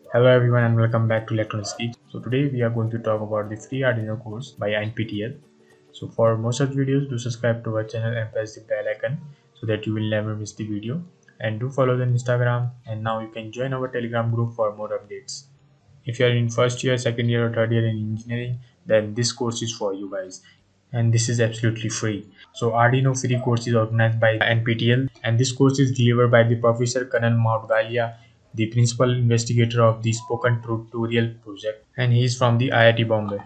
Hello everyone and welcome back to Electronics Geek. So today we are going to talk about the free Arduino course by NPTEL. So for more such videos, do subscribe to our channel and press the bell icon so that you will never miss the video. And do follow us on Instagram, and now you can join our Telegram group for more updates. If you are in first year, second year or third year in engineering, then this course is for you guys. And this is absolutely free. So Arduino free course is organized by NPTEL, and this course is delivered by the Professor Kanan Maudgalia, the principal investigator of the Spoken Tutorial project, and he is from the IIT Bombay.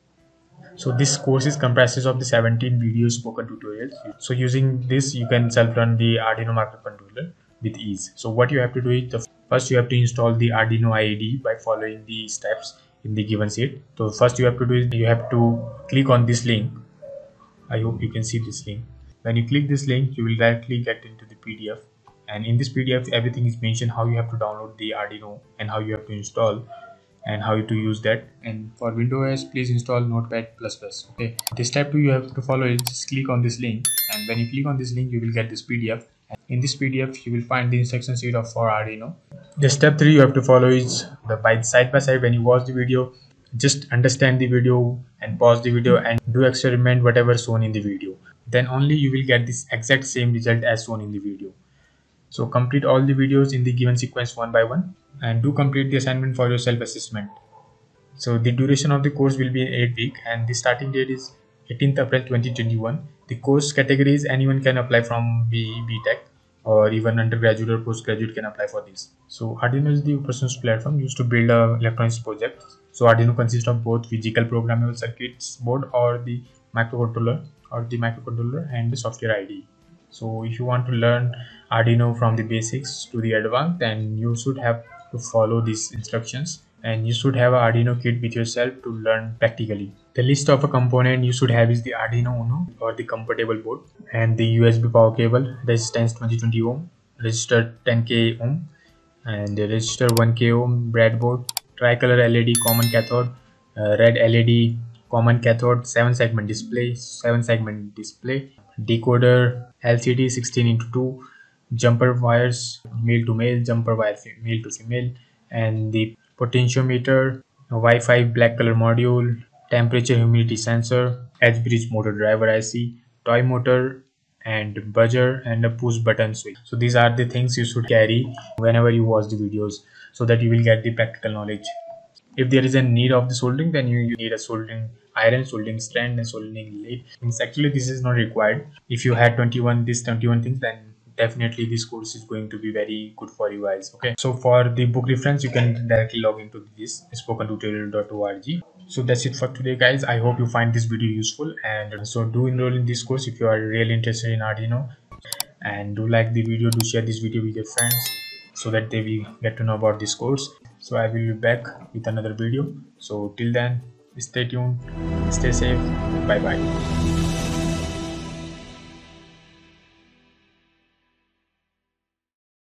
So this course is comprises of the 17 video spoken tutorials. So using this you can self-run the Arduino microcontroller with ease. So what you have to do is first you have to install the Arduino Ide by following the steps in the given sheet. So first you have to do is you have to click on this link. I hope you can see this link. When you click this link, you will directly get into the PDF, and in this PDF everything is mentioned how you have to download the Arduino and how you have to install and how to use that. And for Windows, please install Notepad++. Okay, the step 2 you have to follow is just click on this link, and when you click on this link you will get this PDF. In this PDF you will find the instruction sheet for Arduino. The step 3 you have to follow is by side when you watch the video, just understand the video and pause the video and do experiment whatever shown in the video. Then only you will get this exact same result as shown in the video. So complete all the videos in the given sequence one by one, and do complete the assignment for your self-assessment. So the duration of the course will be 8 weeks, and the starting date is 18th April 2021. The course category is anyone can apply from BTech, or even undergraduate or postgraduate can apply for this. So Arduino is the open source platform used to build electronics projects. So Arduino consists of both physical programmable circuits board or the microcontroller and the software IDE. So if you want to learn Arduino from the basics to the advanced, then you should have to follow these instructions, and you should have an Arduino kit with yourself to learn practically. The list of a component you should have is the Arduino Uno or the compatible board, and the USB power cable, resistance 2020 ohm, resistor 10k ohm, and the resistor 1k ohm, breadboard, tricolor LED common cathode, red LED common cathode, 7-segment display, decoder, LCD 16:2, jumper wires male to male, jumper wire male to female, and the potentiometer, Wi-Fi black color module, temperature humidity sensor, edge bridge motor driver IC, toy motor, and buzzer, and a push button switch. So these are the things you should carry whenever you watch the videos, so that you will get the practical knowledge. If there is a need of the soldering, then you need a soldering iron, soldering strand, and soldering lead. Actually this is not required. If you had 21 things, then definitely this course is going to be very good for you guys. Okay, so for the book reference you can directly log into this spokentutorial.org. So that's it for today guys. I hope you find this video useful, and so do enroll in this course if you are really interested in Arduino, and do like the video, do share this video with your friends so that they will get to know about this course. So I will be back with another video. So till then, stay tuned, stay safe, bye bye.